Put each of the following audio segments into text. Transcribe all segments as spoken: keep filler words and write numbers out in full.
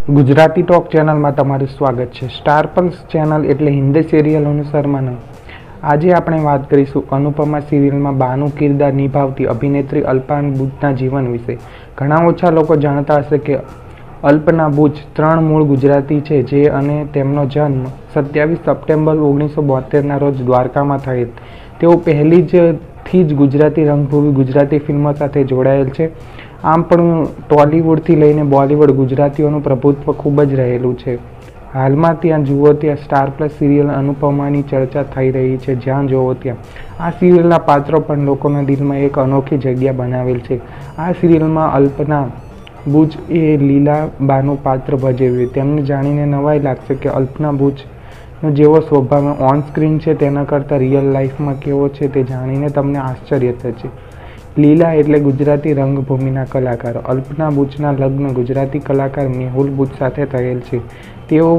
Gujarati talk channel में तमारुं स्वागत है। स्टार प्लस चैनल एटले हिंदी सीरियलोनुं सरमानु। आजे आपणे वात करीशुं अनुपमा सीरियल में बानु किरदार निभावती अभिनेत्री अल्पना बूचना जीवन विषे। घणा ओछा लोको जाणता हशे के अल्पना बूच त्रण मूळ गुजराती छे जे अने तेमनो जन्म सत्यावीस सप्टेम्बर ओगनीस सौ बोतेर ना रोज द्वारका में थयेल। तेओ पहली ज थी ज गुजराती रंगभूमि गुजराती फिल्मों साथे जोड़ायेल छे। आम पण टॉलीवुड थी लईने बॉलीवुड गुजरातीओनुं प्रभुत्व खूब ज रहेलुं छे। हाल में त्यां जुओ त्यां स्टार प्लस सीरियल अनुपमानी चर्चा थई रही है। ज्यां जोवो त्यां आ सीरियलना पात्रों पण लोकोना दिल में एक अनोखी जग्या बनावेल छे। आ सीरियल में अल्पना बूच ए लीला बानु पात्र भजव्युं। तेमने जाणीने नवाई लागशे के अल्पना बूच नो जेवो स्वभाव ऑन स्क्रीन है तेना करता रियल लाइफ में केवो छे ते जाणीने तमने आश्चर्य थशे। लीला एटले गुजराती रंगभूमिना कलाकार। अल्पना बूचना लग्न गुजराती कलाकार मेहुल बूच साथे थयेल छे। तेओ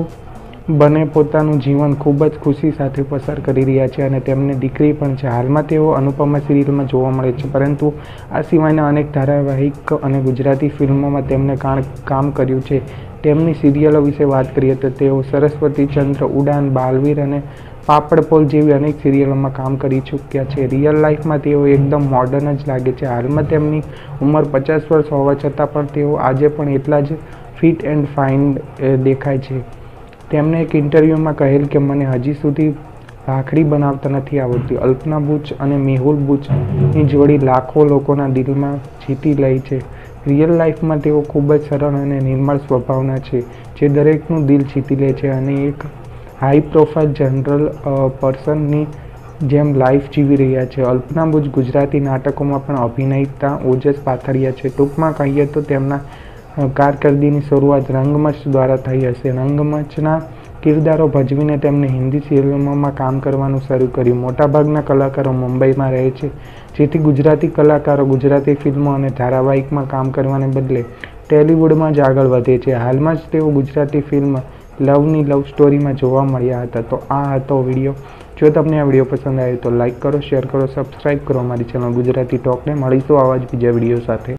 बने पोतानुं जीवन खूब ज खुशी साथे पसार करी रह्या छे अने तेमने दीकरी पण छे। हालमां तेओ अनुपमा सीरियल में जोवा मळे छे, परंतु आ सिवायना अनेक धारावाहिक अने गुजराती फिल्मों में तेमने काम कर्युं छे। तेमनी सीरियलो विषे बात करीए तो तेओ सरस्वती चंद्र, उड़ान, बालवीर अने पापड़पोल जेवी अनेक सीरियलों में काम करी चूक्या छे। रियल लाइफ में तेओ एकदम मॉडर्न ज लागे छे। हाल में तेमनी उमर पचास वर्ष होवा छतां पण तेओ आजे पण एटला ज फिट एंड फाइन देखाय छे। तेमणे एक इंटरव्यू में कहेल के मने हजी सुधी भाखड़ी बनावता नहीं आवड़ती। अल्पना बूच अने मेहुल बूच नी जोड़ी लाखों लोकोना दिल में जीती लई छे। रियल लाइफ में तेओ खूब ज सरल अने निर्मल स्वभावना छे जे दरेकनुं दिल जीती ले छे अने एक हाई प्रोफाइल जनरल पर्सन नी जेम लाइफ जीवी रह्या छे। अल्पना बूच गुजराती नाटकों में पण अभिनेता ओजस पाथरिया छे। टूंक में कहीए तो तेमना कारकिर्दीनी शरूआत रंगमंच द्वारा थई हशे। रंगमंचना किरदारों भजवीने तेमणे हिंदी सीरियलों में काम करवानुं शरू कर्युं। मोटाभागना कलाकारों मुंबई में रहे छे, जेथी गुजराती कलाकारों गुजराती फिल्मों और धारावाहिक में काम करवाने बदले टॉलीवुड में ज आगळ वधे छे। हाल में ज तेओ गुजराती फिल्म लवनी लव स्टोरी में जोवा मळ्या हता। तो आ हतो विडियो। जो तमने आ विडियो पसंद आवे तो लाइक करो, शेर करो, सब्सक्राइब करो अमारी चेनल गुजराती टॉक ने। मळीशुं आवा ज बीजा विडियो साथे।